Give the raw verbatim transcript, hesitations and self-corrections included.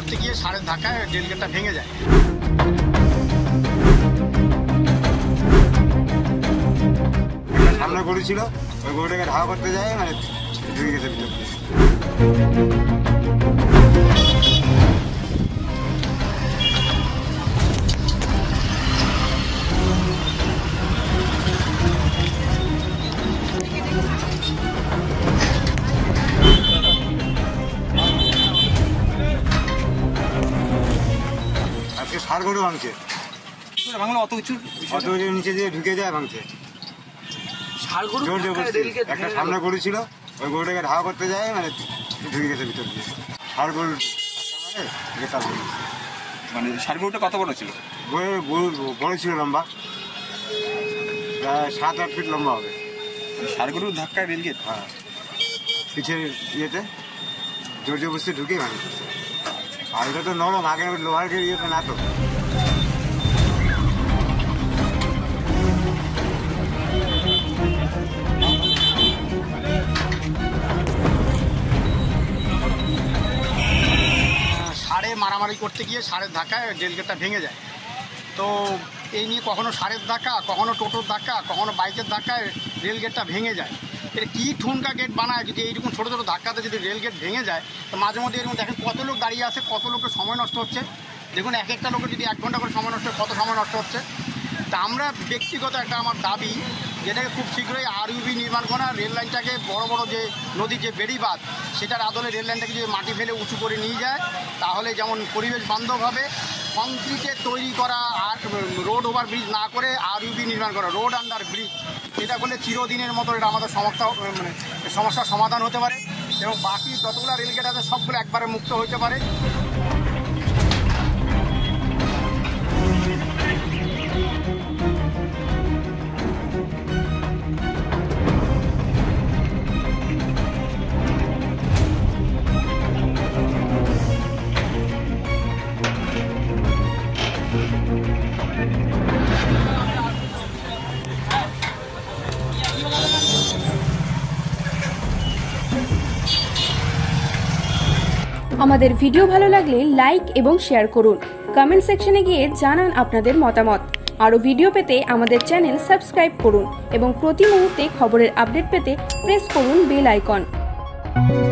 করতে গিয়ে সারের ধাক্কায় রেল গেটটা ভেঙে যায়। সামনে গরু ছিল, ওই গরুটাকে ধাওয়া করতে যায়, মানে ঢুকে গেছে ভিতর। আজকে ষাট গরু ভাঙছে, ভাঙলো অত উঁচু অত উঁচু নিচে দিয়ে ঢুকে যায় ভাঙছে। একটা সামনে গরু ছিল, ওই গরুটাকে ধাওয়া করতে যায়, মানে ঢুকে গেছে ভিতর দিয়ে। ষাট গরু মানে ষাট গরুটা কত বড় ছিল? গরু বড় ছিল, লম্বা প্রায় সাত আট ফিট লম্বা হবে। ষাট গরুর ধাক্কায় রেল গেট? হ্যাঁ, পিছের ইয়েতে জোর জবরদস্তি ঢুকে ভাঙে। আর এটা তো নরম, আগের লোহার ইয়েতে না তো। সারে মারামারি করতে গিয়ে সারের ধাক্কায় রেল গেটটা ভেঙে যায়। তো এই নিয়ে কখনো সারের ধাক্কা, কখনো টোটোর ধাক্কা, কখনো বাইকের ধাক্কায় রেল গেটটা ভেঙে যায়। এটা কী ঠুনকা গেট বানায়, যদি এইরকম ছোটো ছোটো ধাক্কাতে যদি রেল গেট ভেঙে যায়, তো মাঝে মধ্যে এরকম দেখেন কত লোক দাঁড়িয়ে আছে, কত লোকের সময় নষ্ট হচ্ছে। দেখুন এক একটা লোকের যদি এক ঘন্টা করে সময় নষ্ট হয়, কত সময় নষ্ট হচ্ছে। তা আমরা ব্যক্তিগত একটা আমার দাবি, যেটাকে খুব শীঘ্রই আরইউবি নির্মাণ করা, রেল লাইনটাকে বড় বড় যে নদীর যে বেড়িবাঁধ, সেটার আদলে রেল লাইনটাকে যদি মাটি ফেলে উঁচু করে নিয়ে যায়, তাহলে যেমন পরিবেশ বান্ধব হবে। কংক্রিটের তৈরি করা আর রোড ওভার ব্রিজ না করে আরইউবি নির্মাণ করা, রোড আন্ডার ব্রিজ, এটা করলে চিরদিনের মতো এটা আমাদের সমস্যা মানে সমস্যার সমাধান হতে পারে এবং বাকি যতগুলো রেলগেট আছে সবগুলো একবারে মুক্ত হতে পারে। আমাদের ভিডিও ভালো লাগলে লাইক এবং শেয়ার করুন। কমেন্ট সেকশনে গিয়ে জানান আপনাদের মতামত। আরও ভিডিও পেতে আমাদের চ্যানেল সাবস্ক্রাইব করুন এবং প্রতি মুহূর্তে খবরের আপডেট পেতে প্রেস করুন বেল আইকন।